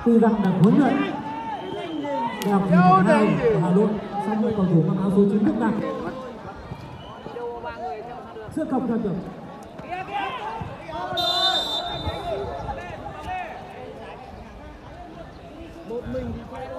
Tuy rằng đã huấn luyện đẹp hai Hà Nội, song cầu thủ mang áo số 9 nước này chưa không ra được. Một mình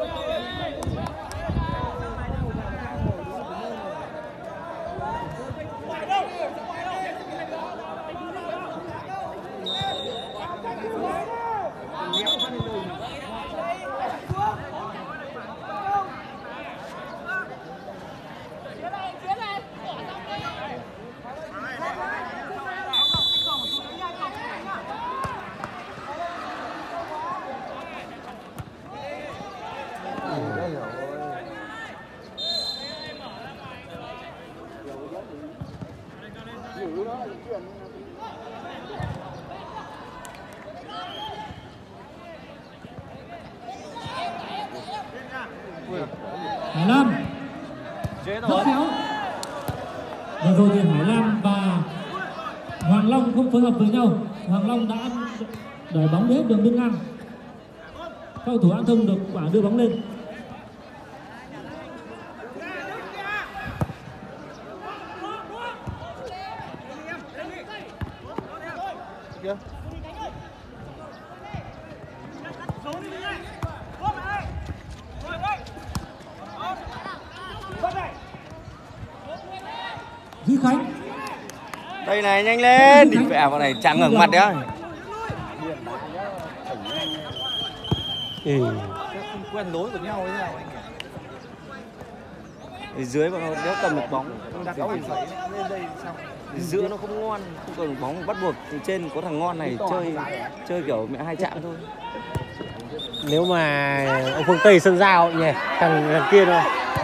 Hải Lam rất khéo. Vừa rồi thì Hải Lam và Hoàng Long không phối hợp với nhau. Hoàng Long đã đẩy bóng đến đường biên ngang. Cầu thủ An Thông được quả đưa bóng lên. Duy Khánh. Đây này, nhanh lên, đỉnh vẹ vào này chạm ngẩng mặt đấy. không quen lối của nhau thế nào anh Ở dưới mà nếu cầm được bóng đặt áo lên đây xong giữa nó không ngon, không cầm được bóng bắt buộc trên có thằng ngon này chơi kiểu mẹ hai chạm thôi. Nếu mà ông phương Tây sân giao nhỉ, thằng kia thôi.